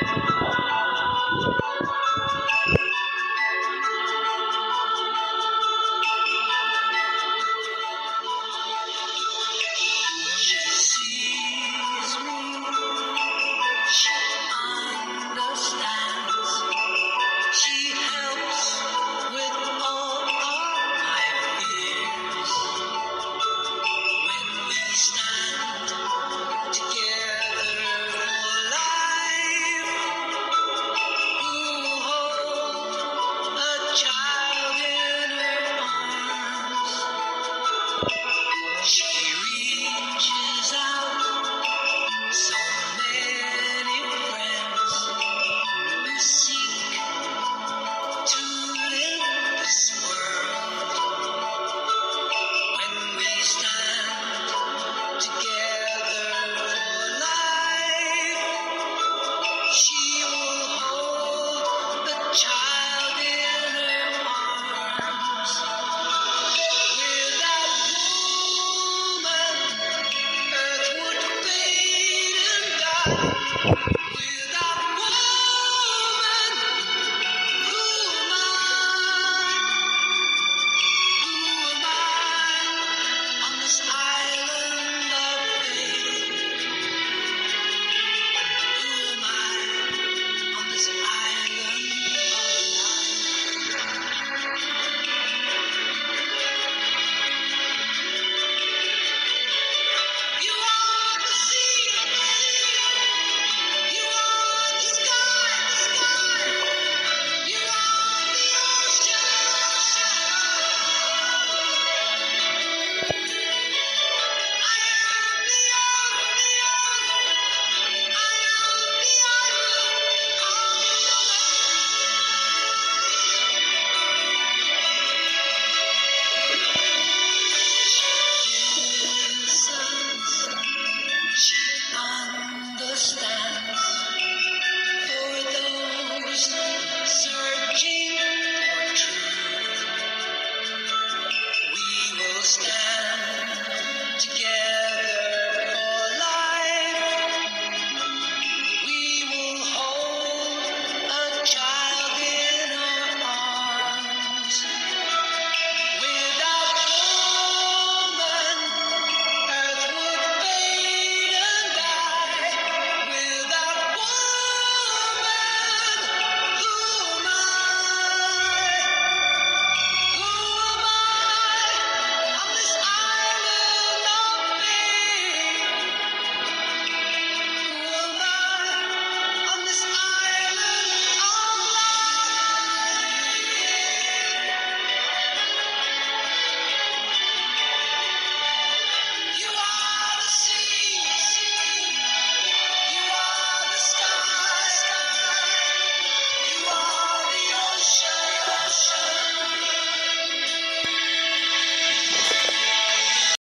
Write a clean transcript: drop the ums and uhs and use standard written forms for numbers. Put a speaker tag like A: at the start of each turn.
A: She sees me, she understands, she helps with all of my fears. When we stand together for life, who hold a child in her arms, she reaches out. So many friends who seek to live this world. When we stand together for life, she will hold the child in her arms. Without woman, earth would fade and die.